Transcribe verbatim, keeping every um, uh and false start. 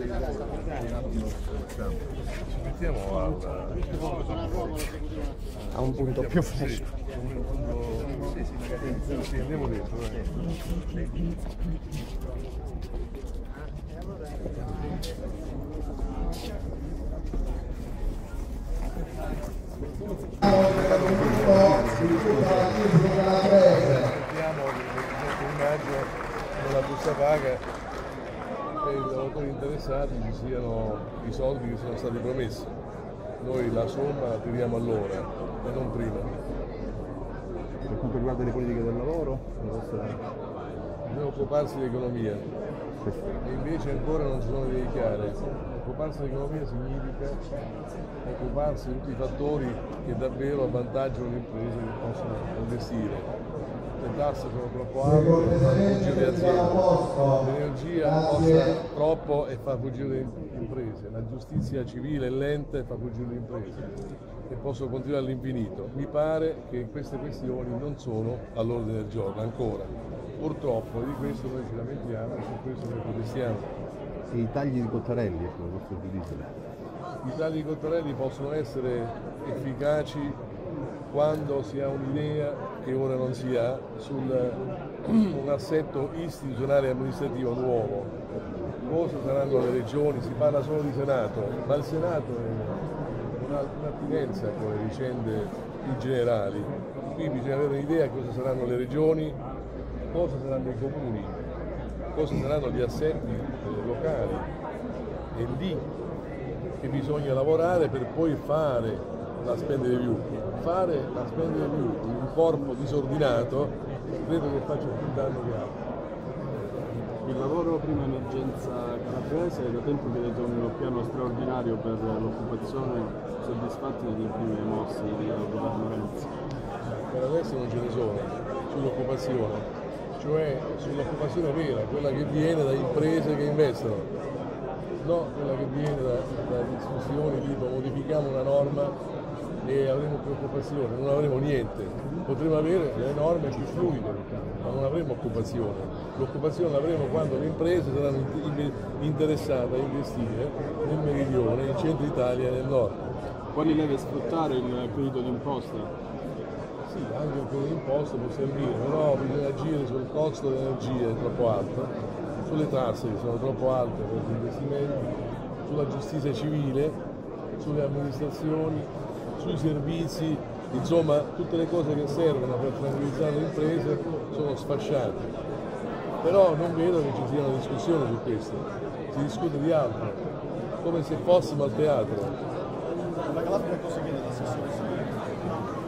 Ci mettiamo a, a un punto più fresco. Sì, sì, sì, sì, andiamo dentro. Mettiamo il maggio nella busta paga e i lavoratori interessati ci siano i soldi che sono stati promessi. Noi la somma la tiriamo all'ora e non prima. Per quanto riguarda le politiche del lavoro, bisogna occuparsi di economia e invece ancora non ci sono idee chiare. Occuparsi di economia significa occuparsi di tutti i fattori che davvero avvantaggiano le imprese che possono investire. Le tasse sono troppo alte, fanno fuggire le aziende, l'energia costa troppo e fa fuggire le imprese, la giustizia civile è lenta e fa fuggire le imprese e posso continuare all'infinito. Mi pare che queste questioni non sono all'ordine del giorno ancora, purtroppo, e di questo noi ci lamentiamo e su questo noi protestiamo. E i tagli di Cottarelli, ecco, il vostro giudizio? I tagli di Cottarelli possono essere efficaci quando si ha un'idea che ora non si ha su un assetto istituzionale e amministrativo nuovo. Cosa saranno le regioni? Si parla solo di Senato, ma il Senato è un'attinenza con le vicende più generali. Qui bisogna avere un'idea di cosa saranno le regioni, cosa saranno i comuni, cosa saranno gli assetti locali. È lì che bisogna lavorare per poi fare la spend review. Fare la spend review in un corpo disordinato credo che faccia più danno che altro. Il lavoro prima emergenza calabrese, da tempo chiedete un piano straordinario per l'occupazione, soddisfatti delle prime mosse del governo Renzi? Per adesso non ce ne sono sull'occupazione, cioè sull'occupazione vera, quella che viene da imprese che investono, no quella che viene da, da discussioni tipo modifichiamo una norma e avremo preoccupazione, non avremo niente, potremo avere le norme più fluide, ma non avremo occupazione. L'occupazione l'avremo quando le imprese saranno interessate a investire nel meridione, in centro Italia e nel nord. Quali deve sfruttare il credito d'imposta? Sì, anche il credito d'imposta può servire, però bisogna agire sul costo dell'energia che è troppo alto, sulle tasse che sono troppo alte per gli investimenti, sulla giustizia civile, sulle amministrazioni, sui servizi, insomma tutte le cose che servono per tranquillizzare le imprese sono sfasciate. Però non vedo che ci sia una discussione su questo, si discute di altro, come se fossimo al teatro. La Calabria cosa chiede l'assessore?